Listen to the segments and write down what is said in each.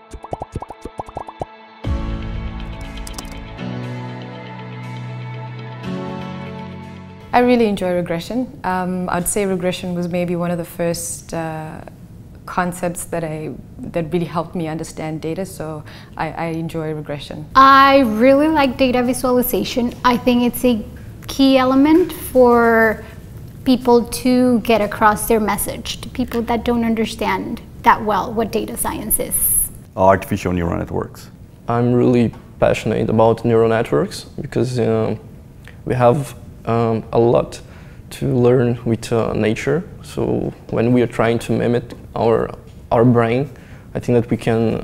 I really enjoy regression. I'd say regression was maybe one of the first concepts that really helped me understand data, so I enjoy regression. I really like data visualization. I think it's a key element for people to get across their message to people that don't understand that well what data science is. Artificial neural networks. I'm really passionate about neural networks because we have a lot to learn with nature. So when we are trying to mimic our brain, I think that we can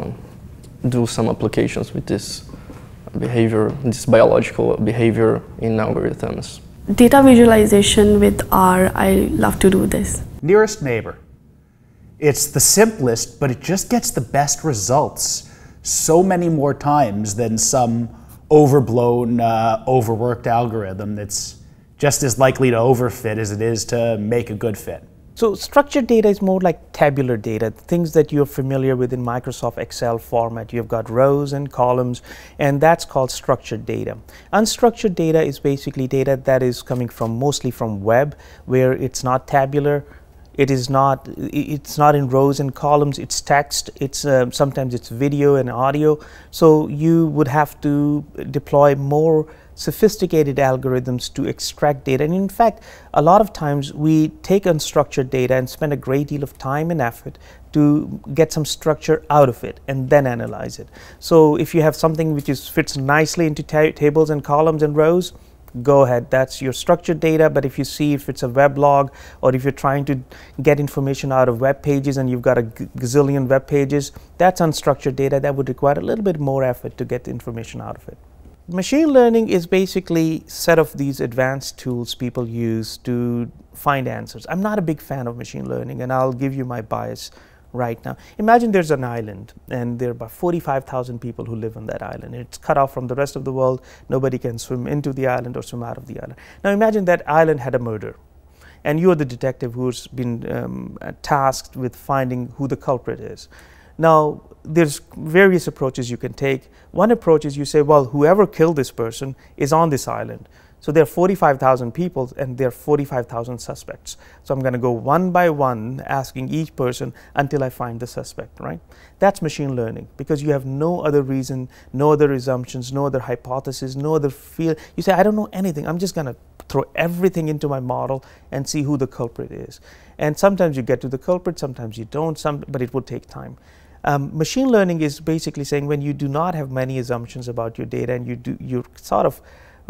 do some applications with this behavior, this biological behavior in algorithms. Data visualization with R, I love to do this. Nearest neighbor. It's the simplest, but it just gets the best results so many more times than some overblown, overworked algorithm that's just as likely to overfit as it is to make a good fit. So structured data is more like tabular data, things that you're familiar with in Microsoft Excel format. You've got rows and columns, and that's called structured data. Unstructured data is basically data that is coming from mostly from web, where it's not tabular. It's not in rows and columns, it's text, sometimes it's video and audio. So you would have to deploy more sophisticated algorithms to extract data. And in fact, a lot of times we take unstructured data and spend a great deal of time and effort to get some structure out of it and then analyze it. So if you have something which fits nicely into tables and columns and rows, go ahead, that's your structured data. But if you see if it's a weblog, or if you're trying to get information out of web pages and you've got a gazillion web pages, that's unstructured data that would require a little bit more effort to get the information out of it. Machine learning is basically a set of these advanced tools people use to find answers. I'm not a big fan of machine learning, and I'll give you my bias right now. Imagine there's an island, and there are about 45,000 people who live on that island. It's cut off from the rest of the world. Nobody can swim into the island or swim out of the island. Now imagine that island had a murder, and you're the detective who's been tasked with finding who the culprit is. Now, there's various approaches you can take. One approach is you say, well, whoever killed this person is on this island. So there are 45,000 people and there are 45,000 suspects. So I'm going to go one by one asking each person until I find the suspect, right? That's machine learning, because you have no other reason, no other assumptions, no other hypothesis, no other feel. You say, I don't know anything. I'm just going to throw everything into my model and see who the culprit is. And sometimes you get to the culprit, sometimes you don't, but it will take time. Machine learning is basically saying when you do not have many assumptions about your data and you're sort of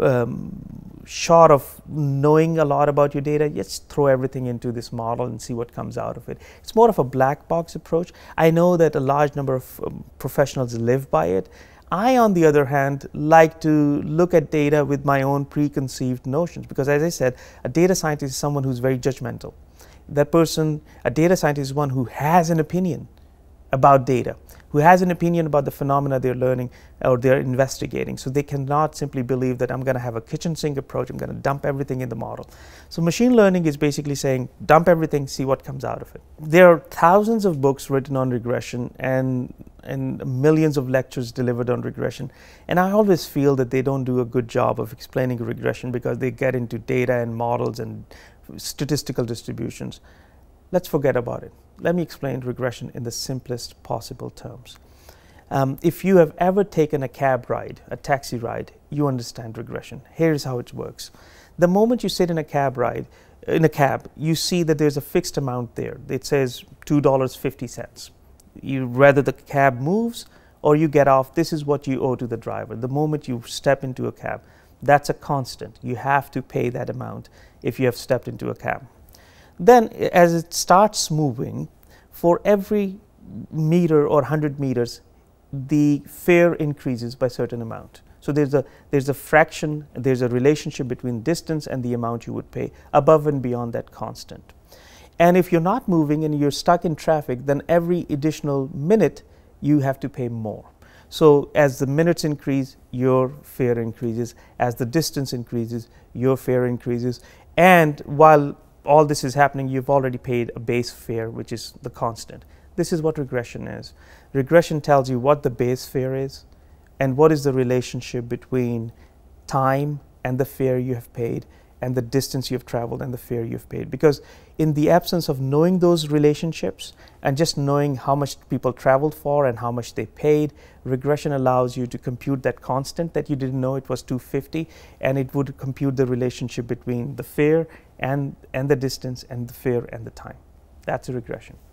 short of knowing a lot about your data, just throw everything into this model and see what comes out of it. It's more of a black box approach. I know that a large number of professionals live by it. I, on the other hand, like to look at data with my own preconceived notions, because as I said, a data scientist is someone who's very judgmental. That person, a data scientist, is one who has an opinion about data, who has an opinion about the phenomena they're learning or they're investigating. So they cannot simply believe that I'm going to have a kitchen sink approach, I'm going to dump everything in the model. So machine learning is basically saying, dump everything, see what comes out of it. There are thousands of books written on regression and millions of lectures delivered on regression. And I always feel that they don't do a good job of explaining regression because they get into data and models and statistical distributions. Let's forget about it. Let me explain regression in the simplest possible terms. If you have ever taken a cab ride, a taxi ride, you understand regression. Here's how it works. The moment you sit in a cab, you see that there's a fixed amount there. It says $2.50. Whether the cab moves or you get off, this is what you owe to the driver. The moment you step into a cab, that's a constant. You have to pay that amount if you have stepped into a cab. Then as it starts moving, for every meter or 100 meters, the fare increases by a certain amount. So there's a fraction, there's a relationship between distance and the amount you would pay above and beyond that constant. And if you're not moving and you're stuck in traffic, then every additional minute you have to pay more. So as the minutes increase, your fare increases. As the distance increases, your fare increases. And while all this is happening, you've already paid a base fare, which is the constant. This is what regression is. Regression tells you what the base fare is and what is the relationship between time and the fare you have paid and the distance you've traveled and the fare you've paid. Because in the absence of knowing those relationships and just knowing how much people traveled for and how much they paid, regression allows you to compute that constant that you didn't know it was 250, and it would compute the relationship between the fare and the distance and the fare and the time. That's a regression.